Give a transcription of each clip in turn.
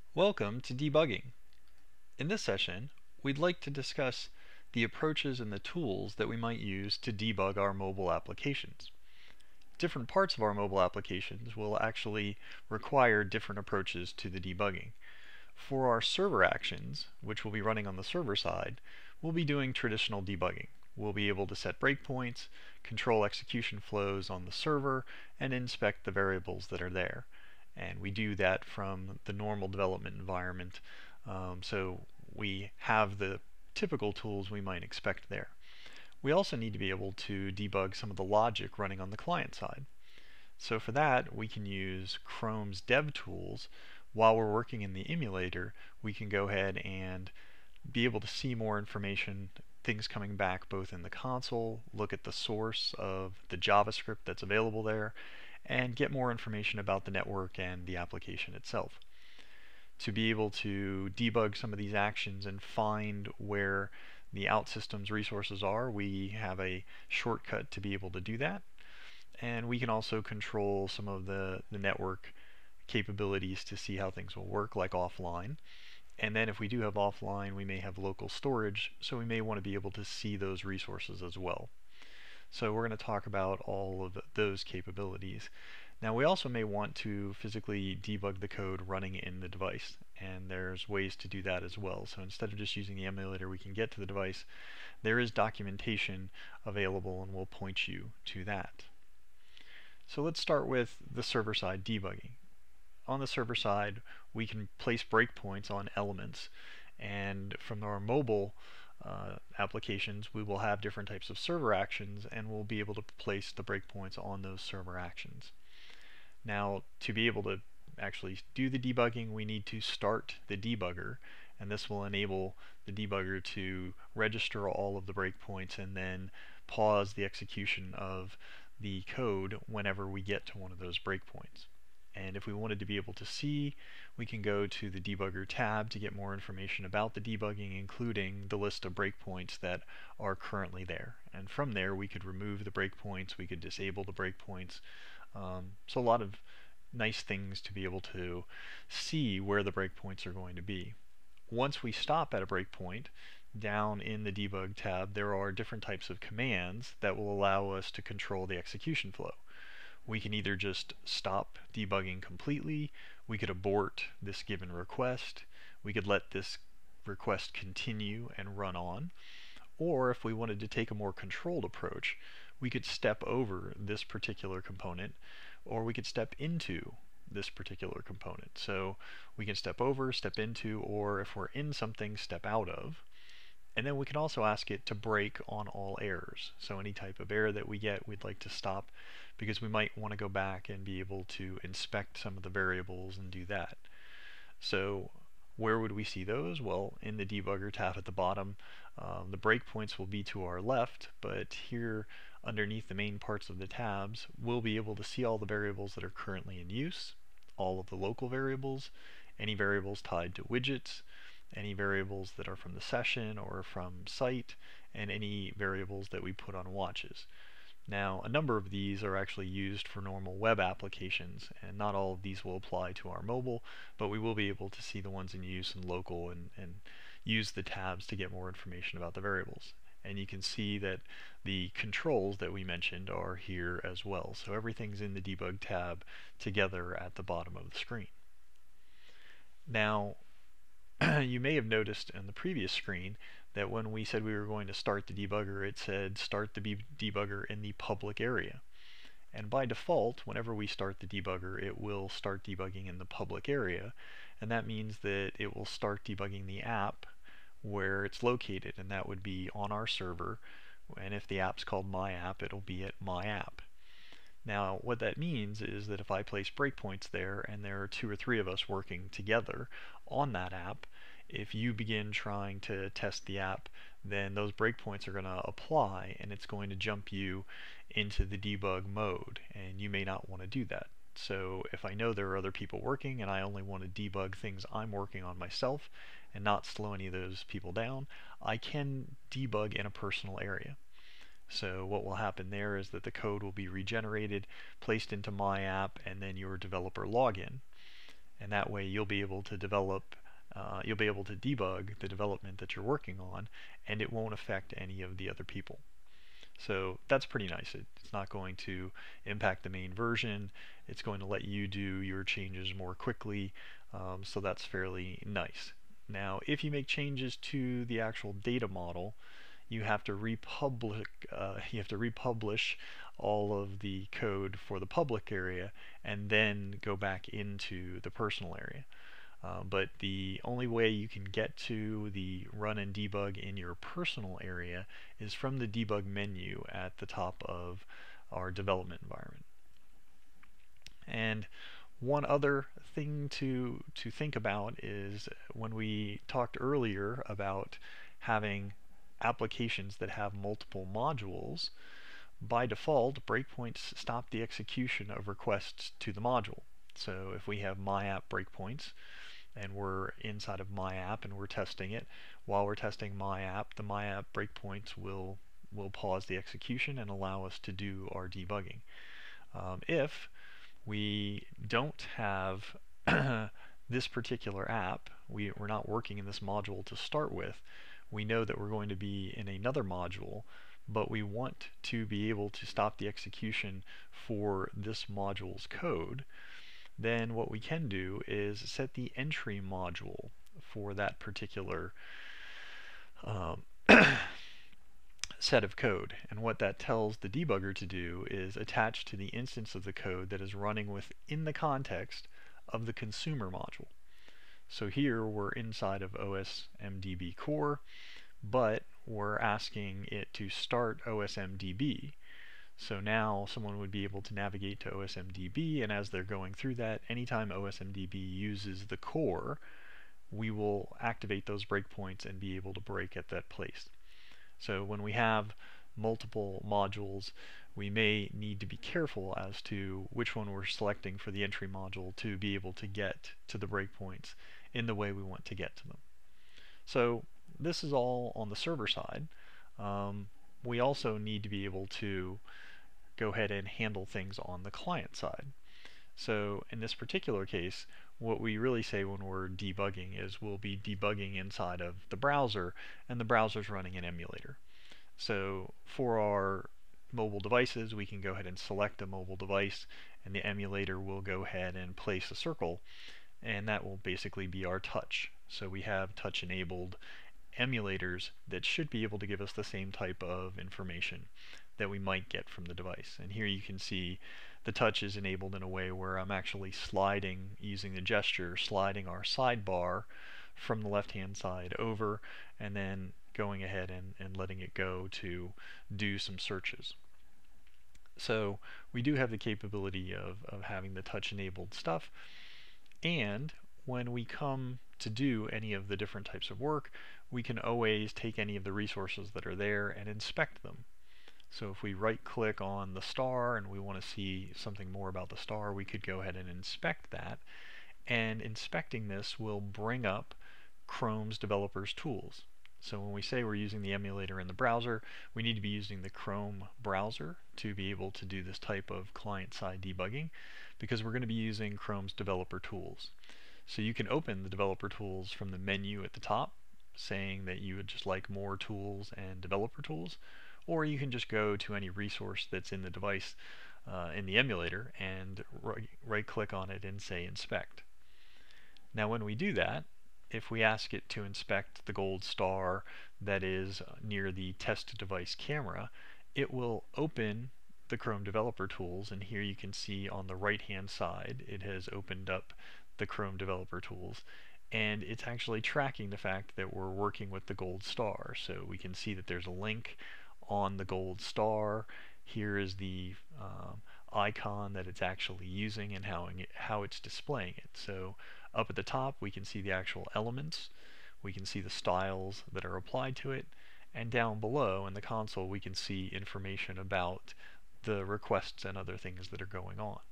Welcome to Debugging. In this session, we'd like to discuss the approaches and the tools that we might use to debug our mobile applications. Different parts of our mobile applications will actually require different approaches to the debugging. For our server actions, which will be running on the server side, we'll be doing traditional debugging. We'll be able to set breakpoints, control execution flows on the server, and inspect the variables that are there. And we do that from the normal development environment, so we have the typical tools we might expect there. We also need to be able to debug some of the logic running on the client side. So for that, we can use Chrome's DevTools. While we're working in the emulator, we can go ahead and be able to see more information, things coming back both in the console, look at the source of the JavaScript that's available there, and get more information about the network and the application itself. To be able to debug some of these actions and find where the OutSystems resources are, we have a shortcut to be able to do that. And we can also control some of the network capabilities to see how things will work, like offline. And then if we do have offline, we may have local storage, so we may want to be able to see those resources as well. So we're going to talk about all of those capabilities. Now we also may want to physically debug the code running in the device, and there's ways to do that as well. So instead of just using the emulator, we can get to the device. There is documentation available, and we'll point you to that. So let's start with the server-side debugging. On the server side, we can place breakpoints on elements, and from our mobile applications, we will have different types of server actions, and we'll be able to place the breakpoints on those server actions. Now, to be able to actually do the debugging, we need to start the debugger, and this will enable the debugger to register all of the breakpoints and then pause the execution of the code whenever we get to one of those breakpoints. And if we wanted to be able to see, we can go to the Debugger tab to get more information about the debugging, including the list of breakpoints that are currently there. And from there, we could remove the breakpoints, we could disable the breakpoints. So a lot of nice things to be able to see where the breakpoints are going to be. Once we stop at a breakpoint, down in the Debug tab, there are different types of commands that will allow us to control the execution flow. We can either just stop debugging completely, we could abort this given request, we could let this request continue and run on, or if we wanted to take a more controlled approach, we could step over this particular component, or we could step into this particular component. So we can step over, step into, or if we're in something, step out of. And then we can also ask it to break on all errors. So any type of error that we get, we'd like to stop, because we might want to go back and be able to inspect some of the variables and do that. So where would we see those? Well, in the Debugger tab at the bottom, the breakpoints will be to our left, but here underneath the main parts of the tabs, we'll be able to see all the variables that are currently in use, all of the local variables, any variables tied to widgets, any variables that are from the session or from site, and any variables that we put on watches. Now, a number of these are actually used for normal web applications, and not all of these will apply to our mobile, but we will be able to see the ones in use in local and use the tabs to get more information about the variables. And you can see that the controls that we mentioned are here as well. So everything's in the Debug tab together at the bottom of the screen. Now, you may have noticed in the previous screen that when we said we were going to start the debugger, it said start the debugger in the public area. And by default, whenever we start the debugger, it will start debugging in the public area, and that means that it will start debugging the app where it's located, and that would be on our server, and if the app's called my app, it'll be at my app. Now, what that means is that if I place breakpoints there, and there are 2 or 3 of us working together on that app, if you begin trying to test the app, then those breakpoints are going to apply, and it's going to jump you into the debug mode, and you may not want to do that. So if I know there are other people working and I only want to debug things I'm working on myself and not slow any of those people down, I can debug in a personal area. So what will happen there is that the code will be regenerated, placed into my app, and then your developer login. and that way you'll be able to debug the development that you're working on, and it won't affect any of the other people. So that's pretty nice. It's not going to impact the main version. It's going to let you do your changes more quickly, so that's fairly nice. Now, if you make changes to the actual data model, you have to republish all of the code for the public area and then go back into the personal area. But the only way you can get to the run and debug in your personal area is from the debug menu at the top of our development environment. And one other thing to think about is when we talked earlier about having applications that have multiple modules, by default, breakpoints stop the execution of requests to the module. So if we have my app breakpoints, and we're inside of my app and we're testing it, while we're testing my app, the my app breakpoints will pause the execution and allow us to do our debugging. If we don't have this particular app, we're not working in this module to start with, we know that we're going to be in another module, but we want to be able to stop the execution for this module's code, then what we can do is set the entry module for that particular set of code. And what that tells the debugger to do is attach to the instance of the code that is running within the context of the consumer module. So here we're inside of OSMDB core, but we're asking it to start OSMDB. So now someone would be able to navigate to OSMDB, and as they're going through that, anytime OSMDB uses the core, we will activate those breakpoints and be able to break at that place. So when we have multiple modules, we may need to be careful as to which one we're selecting for the entry module to be able to get to the breakpoints in the way we want to get to them. So this is all on the server side. We also need to be able to go ahead and handle things on the client side. So in this particular case, what we really say when we're debugging is we'll be debugging inside of the browser, and the browser's running an emulator. So for our mobile devices, we can go ahead and select a mobile device, and the emulator will go ahead and place a circle, and that will basically be our touch. So we have touch enabled emulators that should be able to give us the same type of information that we might get from the device. And here you can see the touch is enabled in a way where I'm actually sliding, using the gesture, sliding our sidebar from the left hand side over, and then going ahead and letting it go to do some searches. So we do have the capability of having the touch enabled stuff, and when we come to do any of the different types of work, we can always take any of the resources that are there and inspect them. So if we right click on the star and we want to see something more about the star, we could go ahead and inspect that, and inspecting this will bring up Chrome's developers tools. So when we say we're using the emulator in the browser, we need to be using the Chrome browser to be able to do this type of client-side debugging, because we're going to be using Chrome's developer tools. So you can open the developer tools from the menu at the top, saying that you would just like more tools and developer tools, or you can just go to any resource that's in the device in the emulator and right click on it and say inspect. Now when we do that, if we ask it to inspect the gold star that is near the test device camera, it will open the Chrome developer tools, and here you can see on the right hand side it has opened up the Chrome developer tools, and it's actually tracking the fact that we're working with the gold star. So we can see that there's a link on the gold star. Here is the icon that it's actually using and how it's displaying it. So up at the top we can see the actual elements, we can see the styles that are applied to it, and down below in the console we can see information about the requests and other things that are going on.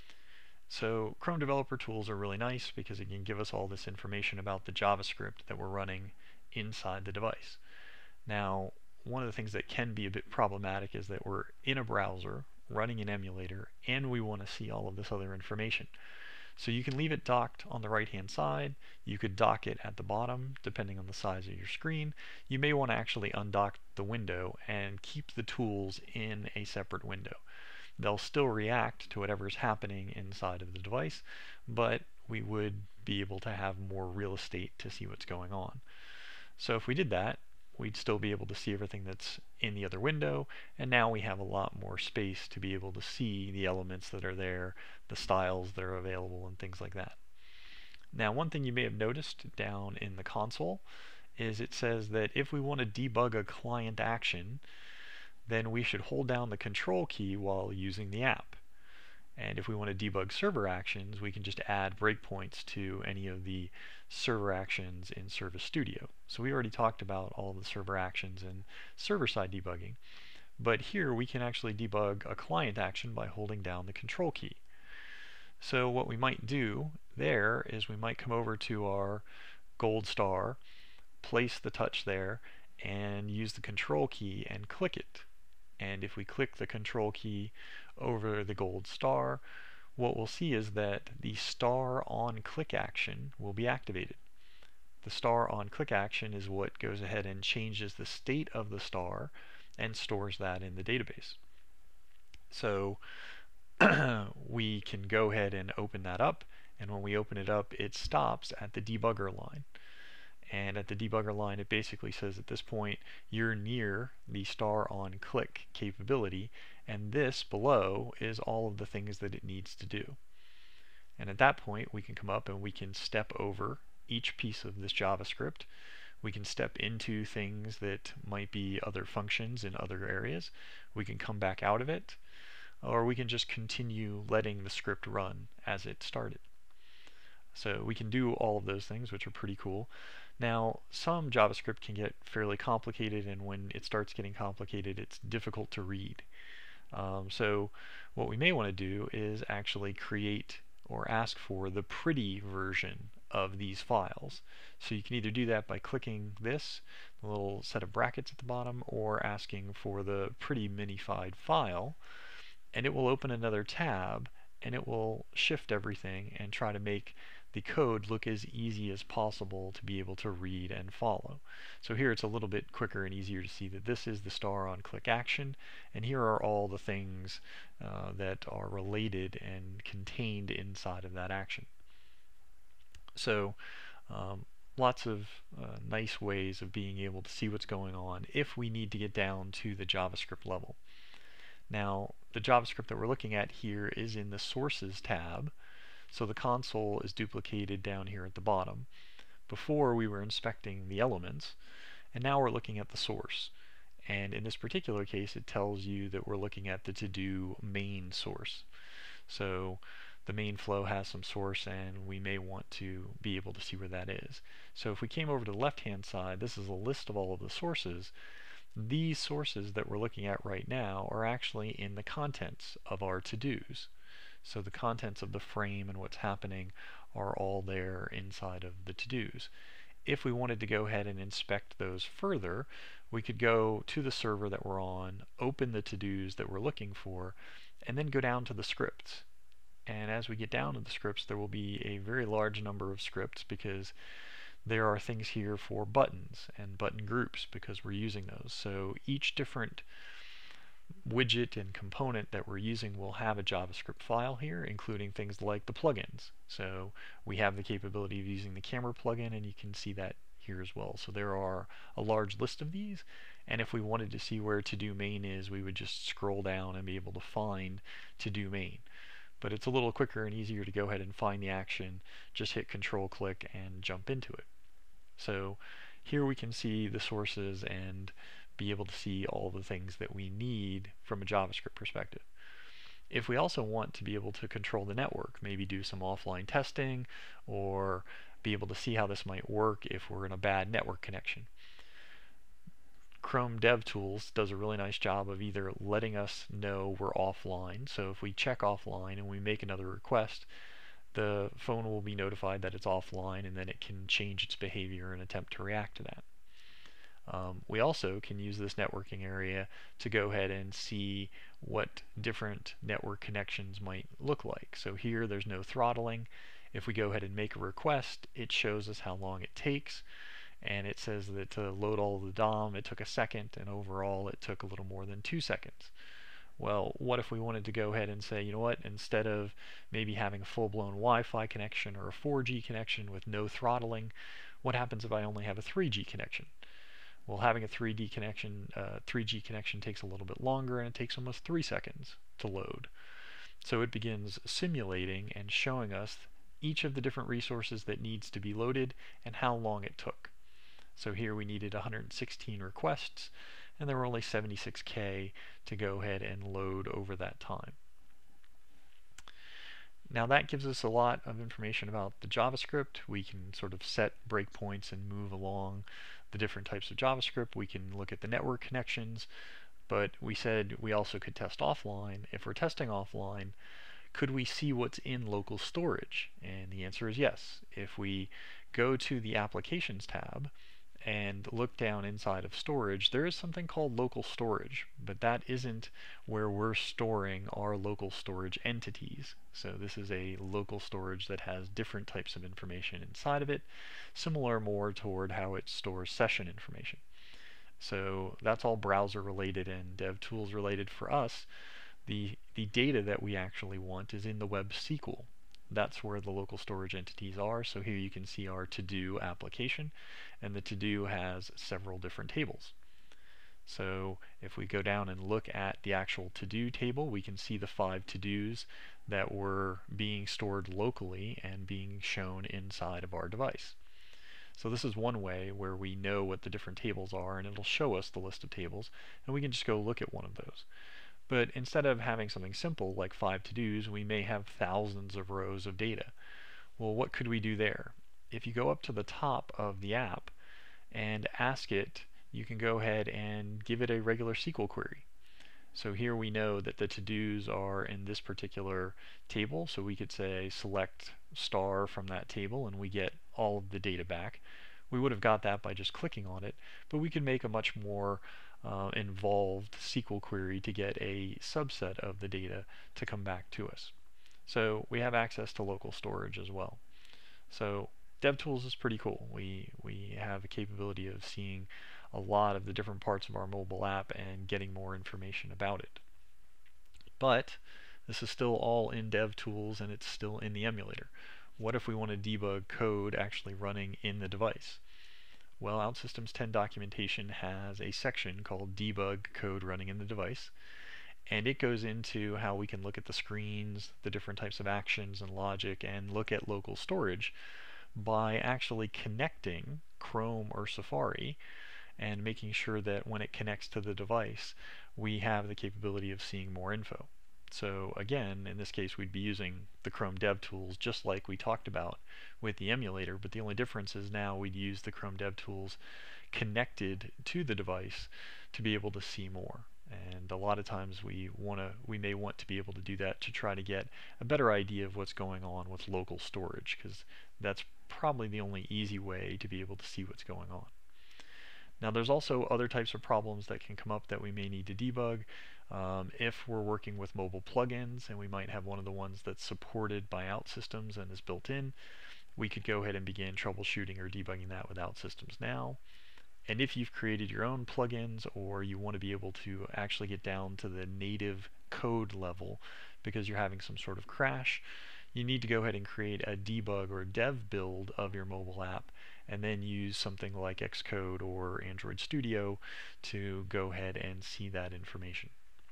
So Chrome Developer Tools are really nice because it can give us all this information about the JavaScript that we're running inside the device. Now, one of the things that can be a bit problematic is that we're in a browser running an emulator and we want to see all of this other information. So you can leave it docked on the right hand side. You could dock it at the bottom depending on the size of your screen. You may want to actually undock the window and keep the tools in a separate window. They'll still react to whatever's happening inside of the device, but we would be able to have more real estate to see what's going on. So if we did that, we'd still be able to see everything that's in the other window, and now we have a lot more space to be able to see the elements that are there, the styles that are available, and things like that. Now, one thing you may have noticed down in the console is it says that if we want to debug a client action, then we should hold down the control key while using the app. And if we want to debug server actions, we can just add breakpoints to any of the server actions in Service Studio. So we already talked about all the server actions and server-side debugging, but here we can actually debug a client action by holding down the control key. So what we might do there is we might come over to our gold star, place the touch there, and use the control key and click it. And if we click the control key over the gold star, what we'll see is that the star on click action will be activated. The star on click action is what goes ahead and changes the state of the star and stores that in the database. So we can go ahead and open that up, and when we open it up, it stops at the debugger line. And at the debugger line, it basically says at this point you're near the star on click capability, and this below is all of the things that it needs to do. And at that point, we can come up and we can step over each piece of this JavaScript. We can step into things that might be other functions in other areas. We can come back out of it, or we can just continue letting the script run as it started. So we can do all of those things, which are pretty cool. Now, some JavaScript can get fairly complicated, and when it starts getting complicated, it's difficult to read. So what we may want to do is actually create or ask for the pretty version of these files. So you can either do that by clicking this, the little set of brackets at the bottom, or asking for the pretty minified file, and it will open another tab, and it will shift everything and try to make the code look as easy as possible to be able to read and follow. So here it's a little bit quicker and easier to see that this is the star on click action, and here are all the things that are related and contained inside of that action. So lots of nice ways of being able to see what's going on if we need to get down to the JavaScript level. Now, the JavaScript that we're looking at here is in the Sources tab, so the console is duplicated down here at the bottom. Before we were inspecting the elements, and now we're looking at the source. And in this particular case, it tells you that we're looking at the to-do main source. So the main flow has some source, and we may want to be able to see where that is. So if we came over to the left-hand side, this is a list of all of the sources. These sources that we're looking at right now are actually in the contents of our to-dos. So the contents of the frame and what's happening are all there inside of the to-dos. If we wanted to go ahead and inspect those further, we could go to the server that we're on, open the to-dos that we're looking for, and then go down to the scripts. And as we get down to the scripts, there will be a very large number of scripts because there are things here for buttons and button groups because we're using those. So each different widget and component that we're using will have a JavaScript file here, including things like the plugins. So we have the capability of using the camera plugin, and you can see that here as well. So there are a large list of these, and if we wanted to see where to-do main is, we would just scroll down and be able to find to-do main. But it's a little quicker and easier to go ahead and find the action, just hit control click and jump into it. So here we can see the sources and be able to see all the things that we need from a JavaScript perspective. If we also want to be able to control the network, maybe do some offline testing or be able to see how this might work if we're in a bad network connection, Chrome DevTools does a really nice job of either letting us know we're offline, so if we check offline and we make another request, the phone will be notified that it's offline, and then it can change its behavior and attempt to react to that. We also can use this networking area to go ahead and see what different network connections might look like. So here there's no throttling. If we go ahead and make a request, it shows us how long it takes, and it says that to load all of the DOM it took a second, and overall it took a little more than 2 seconds. Well, what if we wanted to go ahead and say, you know what, instead of maybe having a full-blown Wi-Fi connection or a 4G connection with no throttling, what happens if I only have a 3G connection? Well, having a 3G connection takes a little bit longer, and it takes almost 3 seconds to load. So it begins simulating and showing us each of the different resources that needs to be loaded and how long it took. So here we needed 116 requests, and there were only 76K to go ahead and load over that time. Now that gives us a lot of information about the JavaScript. We can sort of set breakpoints and move along the different types of JavaScript. We can look at the network connections, but we said we also could test offline. If we're testing offline, could we see what's in local storage? And the answer is yes. If we go to the Applications tab and look down inside of storage, there is something called local storage, but that isn't where we're storing our local storage entities. So this is a local storage that has different types of information inside of it, similar more toward how it stores session information. So that's all browser related and DevTools related for us. The data that we actually want is in the web SQL. That's where the local storage entities are. So here you can see our to-do application, and the to-do has several different tables. So if we go down and look at the actual to-do table, we can see the 5 to-dos that were being stored locally and being shown inside of our device. So this is one way where we know what the different tables are, and it'll show us the list of tables, and we can just go look at one of those. But instead of having something simple like 5 to-dos, we may have thousands of rows of data. Well, what could we do there? If you go up to the top of the app and ask it, you can go ahead and give it a regular SQL query. So here we know that the to-dos are in this particular table, so we could say select star from that table and we get all of the data back. We would have got that by just clicking on it, but we could make a much more involved SQL query to get a subset of the data to come back to us. So we have access to local storage as well. So DevTools is pretty cool. We have a capability of seeing a lot of the different parts of our mobile app and getting more information about it. But this is still all in DevTools and it's still in the emulator. What if we want to debug code actually running in the device? Well, OutSystems 10 documentation has a section called Debug Code Running in the Device, and it goes into how we can look at the screens, the different types of actions and logic, and look at local storage by actually connecting Chrome or Safari and making sure that when it connects to the device, we have the capability of seeing more info. So again, in this case, we'd be using the Chrome DevTools just like we talked about with the emulator, but the only difference is now we'd use the Chrome DevTools connected to the device to be able to see more. And a lot of times we may want to be able to do that to try to get a better idea of what's going on with local storage, because that's probably the only easy way to be able to see what's going on. Now there's also other types of problems that can come up that we may need to debug. If we're working with mobile plugins and we might have one of the ones that's supported by OutSystems and is built in, we could go ahead and begin troubleshooting or debugging that with OutSystems now. And if you've created your own plugins or you want to be able to actually get down to the native code level because you're having some sort of crash, you need to go ahead and create a debug or dev build of your mobile app and then use something like Xcode or Android Studio to go ahead and see that information.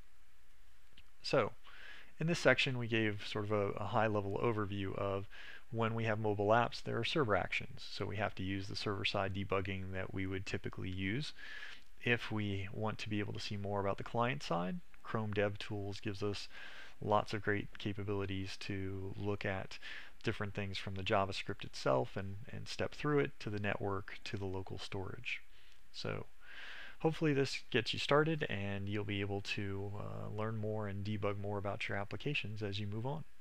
So in this section we gave sort of a high-level overview of when we have mobile apps, there are server actions. So we have to use the server-side debugging that we would typically use. If we want to be able to see more about the client side, Chrome DevTools gives us lots of great capabilities to look at different things from the JavaScript itself and step through it to the network to the local storage. So hopefully this gets you started and you'll be able to learn more and debug more about your applications as you move on.